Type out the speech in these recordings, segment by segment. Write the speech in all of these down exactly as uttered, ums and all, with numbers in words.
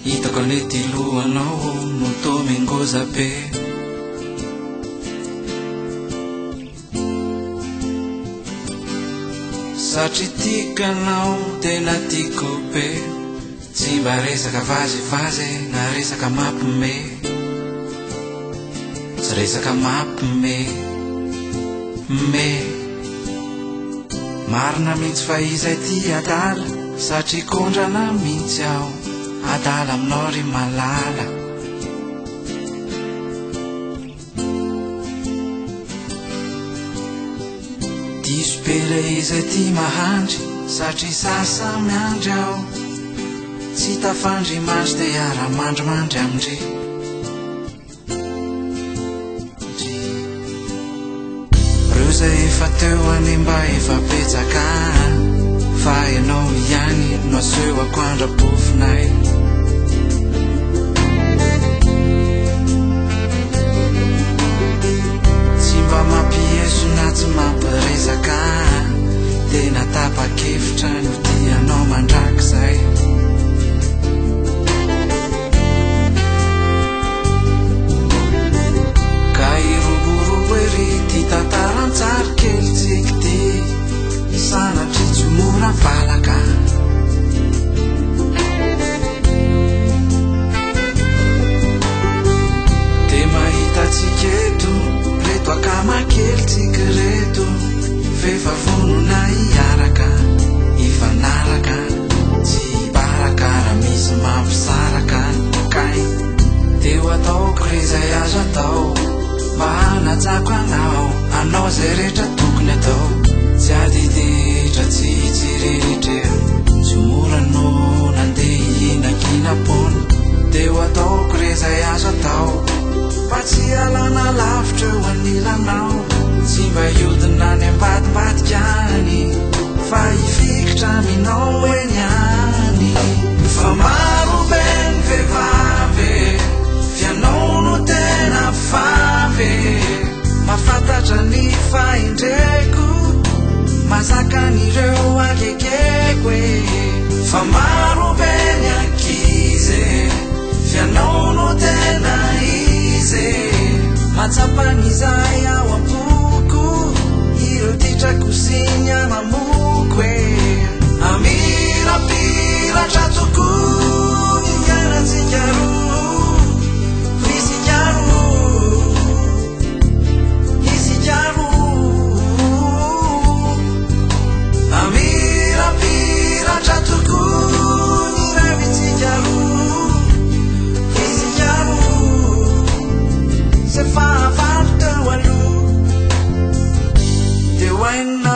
hitako le ty lohanao no tomengoza be satria tikanao tena tiako be tsy mba resaka vazivazy na resaka mampime tsy resaka mampime me marina mihitsy fa izay ty adala satria kondrana mihitsy aho adala aminao ry malala diso be le izay ty mahandry satria sasa miandry aho tsy tafandry maso de iara mandrimandry amindry reo zay efa teo any mba efa petsaka fa ianao ihany no asehoako andrapofinay tsy mba mampieso na tsy mampiresaka tena tapa-kevitra no tianao mandrakizay ka iroborobo ery ty tantarantsary kely tsiky ty sanatry tsy mora valaka de mahitatsika eto reto akamakely tsiky reto vefavonona iaraka ifanaraka tsy baraka raha misy mampisaraka kay deo ataoko rezay azo atao mba hanatsako anao anao zay rehetra tokony atao tsy adiditra tsy tsiriritrea tsy mora no nandeha ihinakinapona deo ataoko rezay azo atao fa tsy alana lavitra eo anilanao tsy mba iodina ny ambadimbadika any fa ifikitra aminao eny any fa maro be ny vehivavy fianao no tena favy mafantatra ny faindreko mazaka an'ireo akekeko e fa maro be ny ankizy fianao no tena izy matsapan'izay ao ampoko ireo titrakosinya mamoko e amirapiratra tokoa ianatsika roa fisika roa isika roa amirapiratra tokoa iravitsika roa fisika roa se fahavalo teo aloha de waina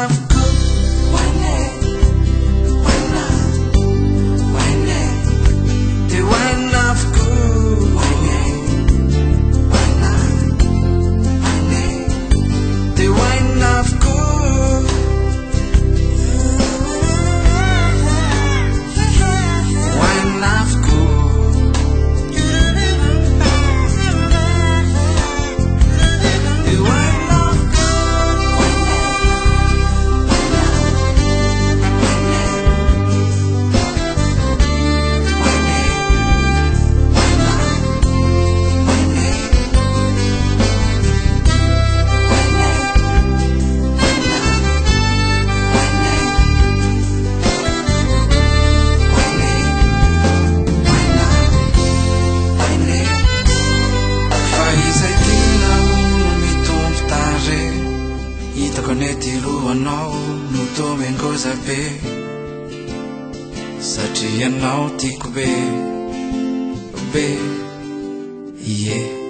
anao no tomengoza be satria ianao tiako be be ie